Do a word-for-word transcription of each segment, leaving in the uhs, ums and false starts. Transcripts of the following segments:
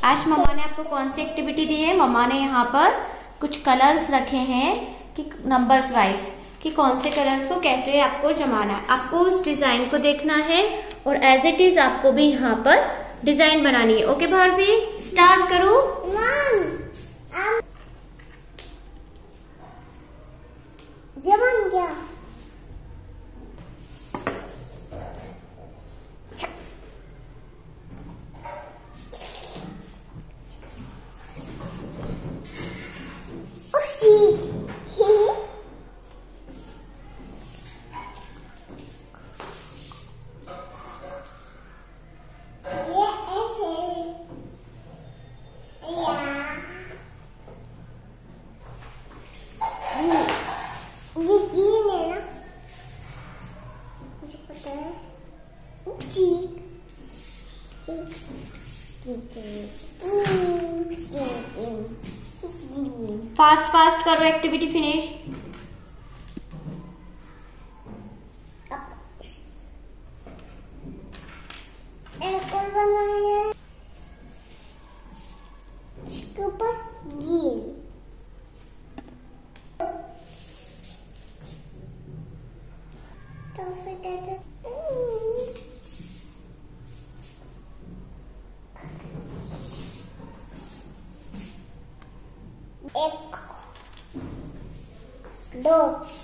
आज मम्मा ने आपको कौन सी एक्टिविटी दी है? मम्मा ने यहाँ पर कुछ कलर्स रखे हैं कि नंबर्स वाइज कि कौन से कलर्स को कैसे आपको जमाना है। आपको उस डिजाइन को देखना है और एज इट इज आपको भी यहाँ पर डिजाइन बनानी है। ओके भारवी, स्टार्ट करो। जमान क्या? ये ग्रीन है ना, मुझे पता है। उपसी फास्ट फास्ट करो, एक्टिविटी फिनिश। एक और बनाया है, इसके ऊपर ग्रीन। तो फिर दे दे एक दो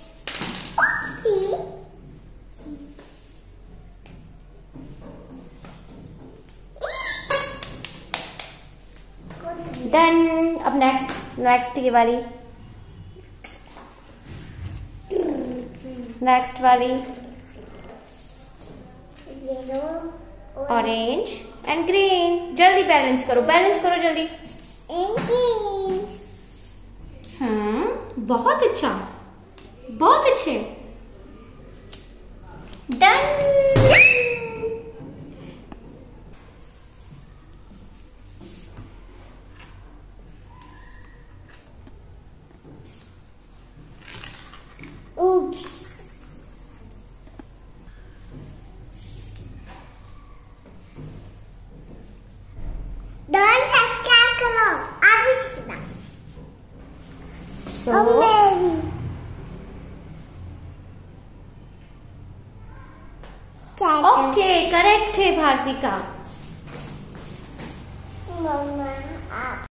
डन। अब नेक्स्ट नेक्स्ट ये वाली, नेक्स्ट वाली येलो ऑरेंज एंड ग्रीन। जल्दी बैलेंस करो, बैलेंस करो जल्दी। हम्म, बहुत अच्छा, बहुत अच्छे। डन। Oops. Don't subscribe करो, आगे सीखना। So, ओके, करेक्ट है भारवी का। मम्मा आप